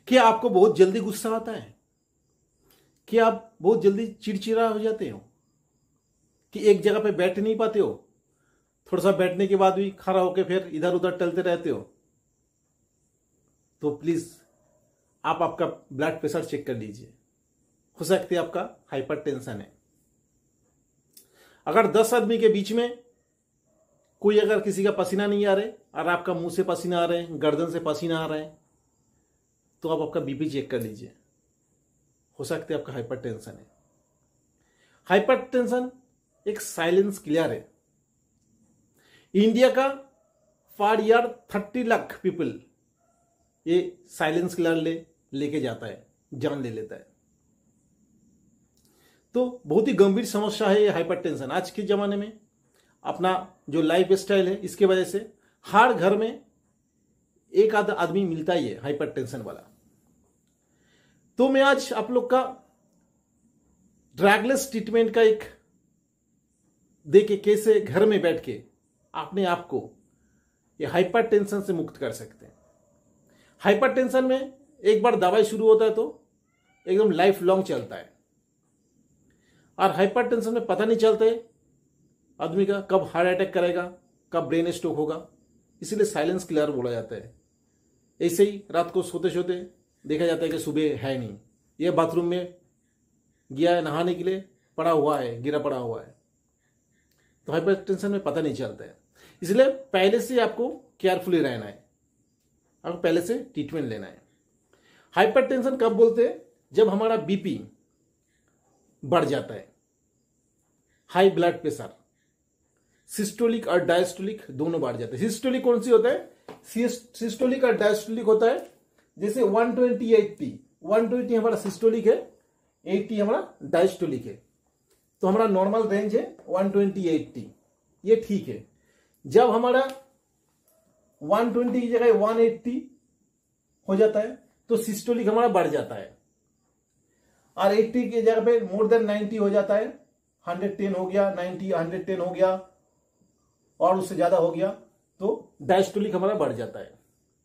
क्या आपको बहुत जल्दी गुस्सा आता है? क्या आप बहुत जल्दी चिड़चिड़ा हो जाते हो कि एक जगह पे बैठ नहीं पाते हो? थोड़ा सा बैठने के बाद भी खड़ा होकर फिर इधर उधर टलते रहते हो? तो प्लीज आप आपका ब्लड प्रेशर चेक कर लीजिए। हो सकता है आपका हाइपरटेंशन है। अगर 10 आदमी के बीच में कोई अगर किसी का पसीना नहीं आ रहा है और आपका मुंह से पसीना आ रहा है, गर्दन से पसीना आ रहा है, तो आप आपका बीपी चेक कर लीजिए। हो सकता है आपका हाइपरटेंशन है। हाइपरटेंशन एक साइलेंस किलर है। इंडिया का पर ईयर 30 लाख पीपल ये साइलेंस किलर लेके जाता है, जान ले लेता है। तो बहुत ही गंभीर समस्या है ये हाइपरटेंशन। आज के जमाने में अपना जो लाइफ स्टाइल है, इसके वजह से हर घर में एक आध आदमी मिलता ही है हाइपरटेंशन वाला। तो मैं आज आप लोग का ड्रगलेस ट्रीटमेंट का एक देके कैसे घर में बैठ के अपने आप को ये हाइपरटेंशन से मुक्त कर सकते हैं। हाइपरटेंशन में एक बार दवाई शुरू होता है तो एकदम लाइफ लॉन्ग चलता है, और हाइपरटेंशन में पता नहीं चलता है आदमी का कब हार्ट अटैक करेगा, कब ब्रेन स्ट्रोक होगा। इसीलिए साइलेंस किलर बोला जाता है। ऐसे ही रात को सोते सोते देखा जाता है कि सुबह है नहीं, ये बाथरूम में गया है नहाने के लिए, पड़ा हुआ है, गिरा पड़ा हुआ है। तो हाइपरटेंशन में पता नहीं चलता है। इसलिए पहले से आपको केयरफुली रहना है, आपको पहले से ट्रीटमेंट लेना है। हाइपरटेंशन कब बोलते हैं? जब हमारा बीपी बढ़ जाता है, हाई ब्लड प्रेशर, सिस्टोलिक और डायस्टोलिक दोनों बढ़ जाते हैं। सिस्टोलिक कौन सी होता है? सिस्टोलिक और डायस्टोलिक होता है जैसे 120/80। 120 हमारा सिस्टोलिक है, 80 हमारा डायस्टोलिक है। तो हमारा नॉर्मल रेंज है 120/80, ये ठीक है। जब हमारा 120 की जगह 180 हो जाता है तो सिस्टोलिक हमारा बढ़ जाता है, और 80 की जगह पे मोर देन 90 हो जाता है, 110 हो गया, 90 110 हो गया और उससे ज्यादा हो गया तो डायस्टोलिक हमारा बढ़ जाता है।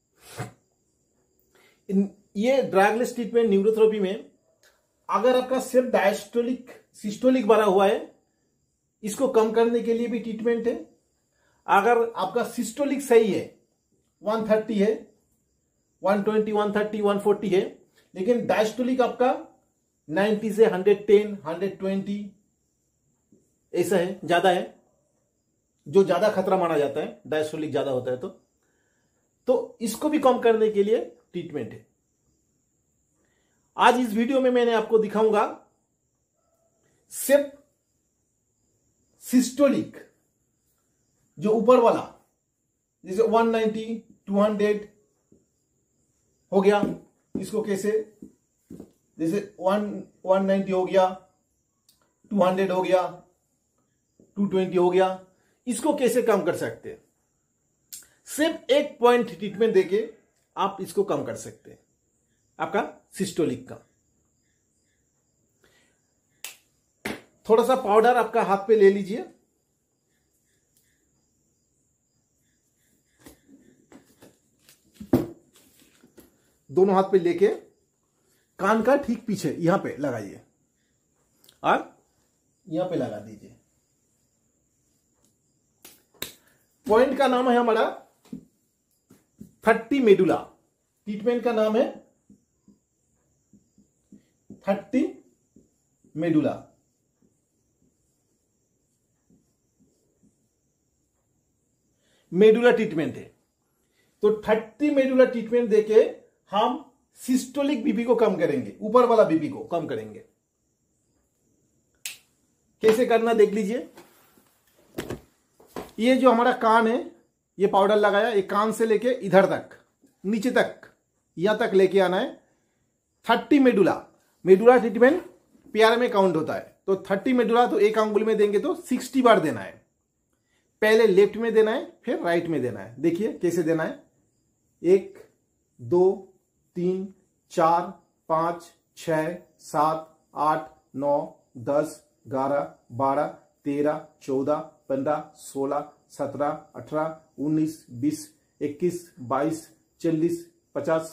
ये ड्रगलेस ट्रीटमेंट न्यूरोथेरेपी में अगर आपका सिर्फ डायस्टोलिक सिस्टोलिक बढ़ा हुआ है, इसको कम करने के लिए भी ट्रीटमेंट है। अगर आपका सिस्टोलिक सही है, 130 है, 120 130 140 है, लेकिन डायस्टोलिक आपका 90 से 110 120 ऐसा है, ज्यादा है, जो ज्यादा खतरा माना जाता है, डायस्टोलिक ज्यादा होता है तो इसको भी कम करने के लिए ट्रीटमेंट है। आज इस वीडियो में मैंने आपको दिखाऊंगा सिर्फ सिस्टोलिक जो ऊपर वाला, जैसे 190 200 हो गया, इसको कैसे, जैसे 190 हो गया, 200 हो गया, 220 हो गया, इसको कैसे कम कर सकते हैं। सिर्फ एक पॉइंट ट्रीटमेंट देके आप इसको कम कर सकते हैं, आपका सिस्टोलिक का। थोड़ा सा पाउडर आपका हाथ पे ले लीजिए, दोनों हाथ पे लेके कान का ठीक पीछे यहां पे लगाइए और यहां पे लगा दीजिए। पॉइंट का नाम है हमारा 30 मेडुला। ट्रीटमेंट का नाम है 30 मेडुला। मेडुला ट्रीटमेंट है। तो 30 मेडुला ट्रीटमेंट देके हम सिस्टोलिक बीपी को कम करेंगे, ऊपर वाला बीपी को कम करेंगे। कैसे करना देख लीजिए। ये जो हमारा कान है, ये पाउडर लगाया, ये कान से लेके इधर तक, नीचे तक, यहां तक लेके आना है। 30 मेडुला। मेडुला ट्रीटमेंट पेयर में काउंट होता है, तो 30 मेडुला तो एक अंगुल में देंगे तो 60 बार देना है। पहले लेफ्ट में देना है, फिर राइट में देना है। देखिए कैसे देना है। 1 2 3 4 5 6 7 8 9 10 11 12 13 14 15 16 17 18 19 20 21 22 40 50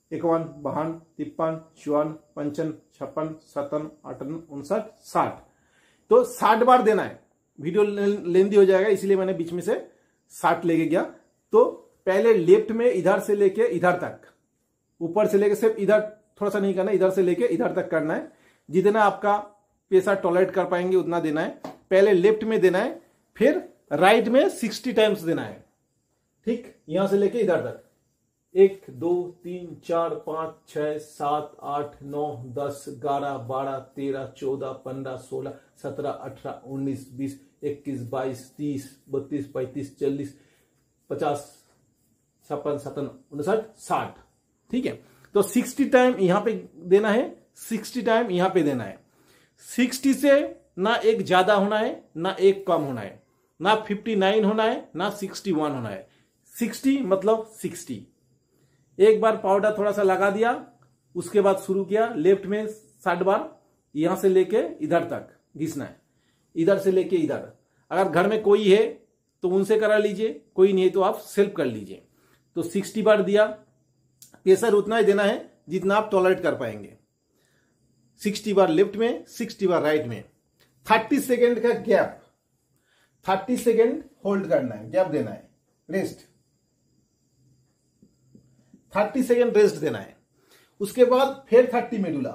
51, 52, 53, 54, 55, 56, 57, 58, 59, 60। तो 60 बार देना है। वीडियो लेंदी हो जाएगा इसलिए मैंने बीच में से 60 लेके गया। तो पहले लेफ्ट में इधर से लेके इधर तक, ऊपर से लेके सिर्फ इधर थोड़ा सा नहीं करना, इधर से लेके इधर तक करना है। जितना आपका पैसा टॉलरेट कर पाएंगे उतना देना है। पहले लेफ्ट में देना है, फिर राइट में 60 टाइम्स देना है। ठीक, यहां से लेके इधर तक 1 2 3 4 5 6 7 8 9 10 11 12 13 14 15 16 17 18 19 20 21 22 30 32 35 40 50 56 57 59 60। ठीक है, तो 60 टाइम यहां पे देना है, 60 टाइम यहां पे देना है। 60 से ना एक ज्यादा होना है ना एक कम होना है, ना 59 होना है ना 61 होना है। 60 मतलब 60। एक बार पाउडर थोड़ा सा लगा दिया, उसके बाद शुरू किया लेफ्ट में 60 बार, यहां से लेके इधर तक घिसना है, इधर से लेके इधर। अगर घर में कोई है तो उनसे करा लीजिए, कोई नहीं है तो आप सेल्फ कर लीजिए। तो 60 बार दिया, प्रेशर उतना ही देना है जितना आप टॉलरेट कर पाएंगे। 60 बार लेफ्ट में, 60 बार राइट में। 30 सेकेंड का गैप, 30 सेकेंड होल्ड करना है, गैप देना है, रेस्ट, 30 सेकेंड रेस्ट देना है। उसके बाद फिर 30 मेडुला,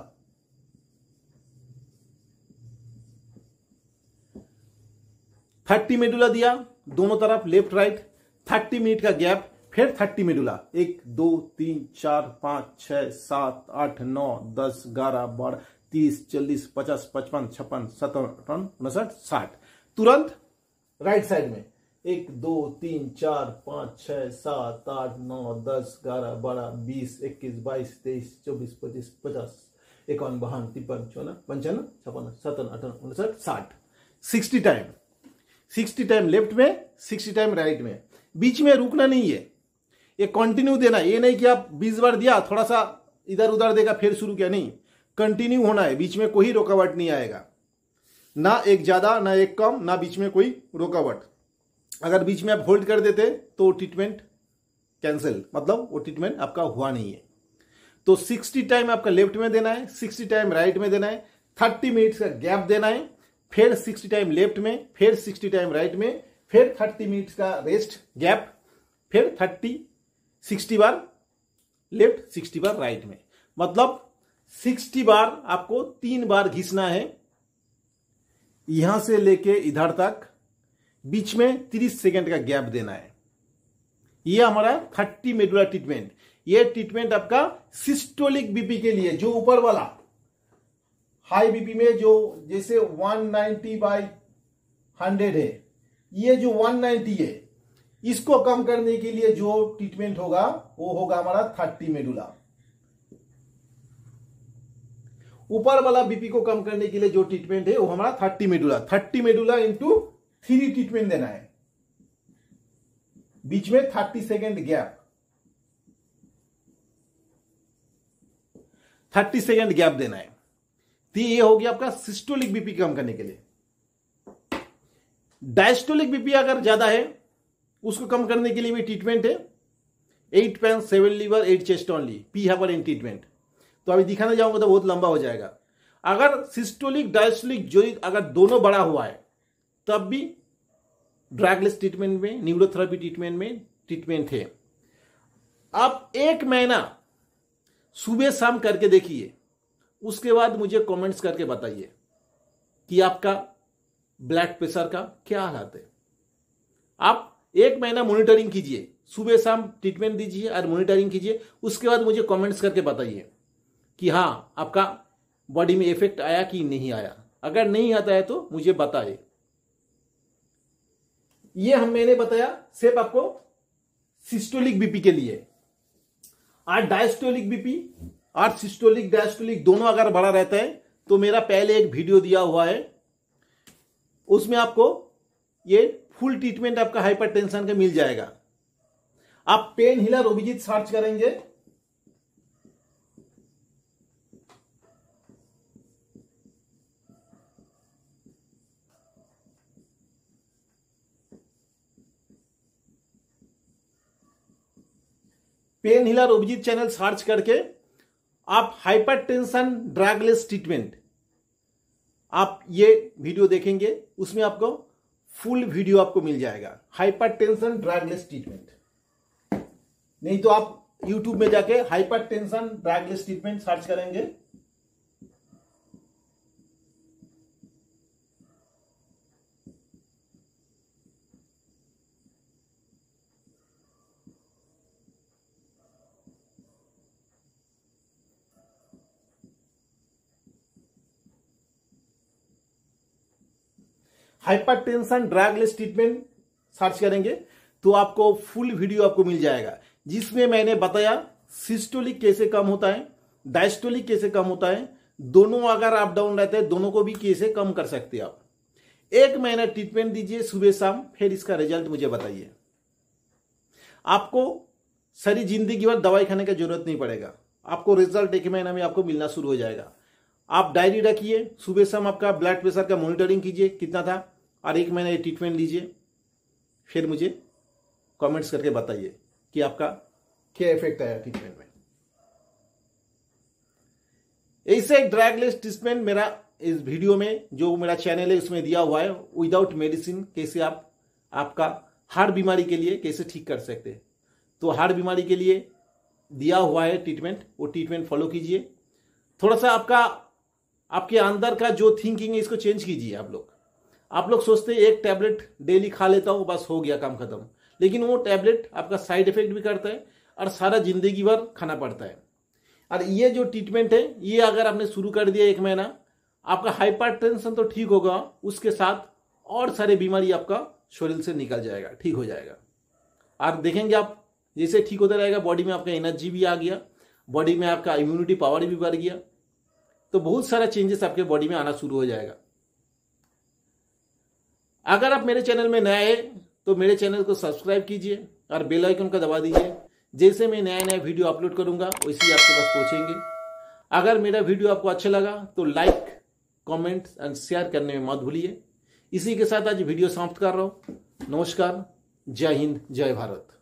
30 मेडुला दिया दोनों तरफ लेफ्ट राइट, 30 मिनट का गैप, फिर 30 मेडुला। 1 2 3 4 5 6 7 8 9 10 11 12 30 40 50 55 56 57 58 59 60। तुरंत राइट साइड में 1 2 3 4 5 6 7 8 9 10 11 12 20 21 22 23 24 25 50 51 52 53 54 55 56 57 58 59 60। 60 टाइम, 60 टाइम लेफ्ट में, 60 टाइम राइट में। बीच में रुकना नहीं है, ये कंटिन्यू देना है। ये नहीं कि आप 20 बार दिया थोड़ा सा इधर उधर देगा फिर शुरू किया, नहीं, कंटिन्यू होना है। बीच में कोई रुकावट नहीं आएगा, ना एक ज्यादा ना एक कम, ना बीच में कोई रुकावट। अगर बीच में आप होल्ड कर देते तो ट्रीटमेंट कैंसिल, मतलब वो ट्रीटमेंट आपका हुआ नहीं है। तो 60 टाइम आपका लेफ्ट में देना है, 60 टाइम राइट में देना है, 30 मिनट्स का गैप देना है, फिर 60 टाइम लेफ्ट में, फिर 60 टाइम राइट में, फिर 30 मिनट्स का रेस्ट गैप, फिर 60 बार लेफ्ट, 60 बार राइट में। मतलब 60 बार आपको 3 बार घिसना है, यहां से लेके इधर तक, बीच में 30 सेकेंड का गैप देना है। यह हमारा 30 मेडुला ट्रीटमेंट। यह ट्रीटमेंट आपका सिस्टोलिक बीपी के लिए, जो ऊपर वाला हाई बीपी में जो जैसे 190/100 है, ये जो 190 है, इसको कम करने के लिए जो ट्रीटमेंट होगा वो होगा हमारा 30 मेडुला। ऊपर वाला बीपी को कम करने के लिए जो ट्रीटमेंट है वो हमारा 30 मेडुला। 30 मेडुला इंटू 3 ट्रीटमेंट देना है, बीच में 30 सेकेंड गैप, 30 सेकेंड गैप देना है। तो ये हो गया आपका सिस्टोलिक बीपी कम करने के लिए। डायस्टोलिक बीपी अगर ज्यादा है उसको कम करने के लिए भी ट्रीटमेंट है, 8 पेन 7 लीवर 8 चेस्ट ओनली, पी हेपर इन ट्रीटमेंट। तो अभी दिखाने जाऊंगा तो बहुत लंबा हो जाएगा। अगर सिस्टोलिक डायस्टोलिक जो अगर दोनों बड़ा हुआ है तब भी ड्रगलेस ट्रीटमेंट में, न्यूरोथेरेपी ट्रीटमेंट में ट्रीटमेंट है। आप 1 महीना सुबह शाम करके देखिए, उसके बाद मुझे कमेंट्स करके बताइए कि आपका ब्लड प्रेशर का क्या हालत है। आप 1 महीना मॉनिटरिंग कीजिए, सुबह शाम ट्रीटमेंट दीजिए और मॉनिटरिंग कीजिए। उसके बाद मुझे कमेंट्स करके बताइए कि हाँ आपका बॉडी में इफेक्ट आया कि नहीं आया। अगर नहीं आता है तो मुझे बताइए। ये मैंने बताया सिर्फ आपको सिस्टोलिक बीपी के लिए। और डायस्टोलिक बीपी और सिस्टोलिक डायस्टोलिक दोनों अगर बड़ा रहता है तो मेरा पहले एक वीडियो दिया हुआ है, उसमें आपको ये फुल ट्रीटमेंट आपका हाइपरटेंशन का मिल जाएगा। आप पेन हिलर अभिजीत सर्च करेंगे, pain healer Abhijit channel search करके आप हाइपरटेंशन ड्रगलेस ट्रीटमेंट आप ये वीडियो देखेंगे, उसमें आपको फुल वीडियो आपको मिल जाएगा हाइपरटेंशन ड्रगलेस ट्रीटमेंट। नहीं तो आप YouTube में जाके हाइपरटेंशन ड्रगलेस ट्रीटमेंट सर्च करेंगे, हाइपरटेंशन ड्रगलेस ट्रीटमेंट सर्च करेंगे तो आपको फुल वीडियो आपको मिल जाएगा, जिसमें मैंने बताया सिस्टोलिक कैसे कम होता है, डायस्टोलिक कैसे कम होता है, दोनों अगर अप डाउन रहते हैं दोनों को भी कैसे कम कर सकते हैं आप। 1 महीना ट्रीटमेंट दीजिए सुबह शाम, फिर इसका रिजल्ट मुझे बताइए। आपको सारी जिंदगी भर दवाई खाने की जरूरत नहीं पड़ेगा, आपको रिजल्ट 1 महीना में आपको मिलना शुरू हो जाएगा। आप डायरी रखिए, सुबह शाम आपका ब्लड प्रेशर का मॉनिटरिंग कीजिए कितना था, और 1 महीना ये ट्रीटमेंट लीजिए, फिर मुझे कमेंट्स करके बताइए कि आपका क्या इफेक्ट आया ट्रीटमेंट में। ऐसे ड्रगलेस ट्रीटमेंट मेरा इस वीडियो में जो मेरा चैनल है उसमें दिया हुआ है, विदाउट मेडिसिन कैसे आप आपका हार्ट बीमारी के लिए कैसे ठीक कर सकते हैं। तो हार्ट बीमारी के लिए दिया हुआ है ट्रीटमेंट, वो ट्रीटमेंट फॉलो कीजिए। थोड़ा सा आपके अंदर का जो थिंकिंग है इसको चेंज कीजिए। आप लोग सोचते हैं 1 टैबलेट डेली खा लेता हूं बस हो गया काम खत्म, लेकिन वो टैबलेट आपका साइड इफेक्ट भी करता है और सारा जिंदगी भर खाना पड़ता है। और ये जो ट्रीटमेंट है ये अगर आपने शुरू कर दिया 1 महीना, आपका हाइपरटेंशन तो ठीक होगा, उसके साथ और सारे बीमारी आपका शरीर से निकल जाएगा, ठीक हो जाएगा। और देखेंगे आप जैसे ठीक होता रहेगा, बॉडी में आपका एनर्जी भी आ गया, बॉडी में आपका इम्यूनिटी पावर भी बढ़ गया, तो बहुत सारा चेंजेस आपके बॉडी में आना शुरू हो जाएगा। अगर आप मेरे चैनल में नए हैं तो मेरे चैनल को सब्सक्राइब कीजिए और बेल आइकन का दबा दीजिए। जैसे मैं नया वीडियो अपलोड करूंगा वैसे ही आपके पास पहुंचेंगे। अगर मेरा वीडियो आपको अच्छा लगा तो लाइक, कमेंट एंड शेयर करने में मत भूलिए। इसी के साथ आज वीडियो समाप्त कर रहा हूं। नमस्कार, जय हिंद, जय भारत।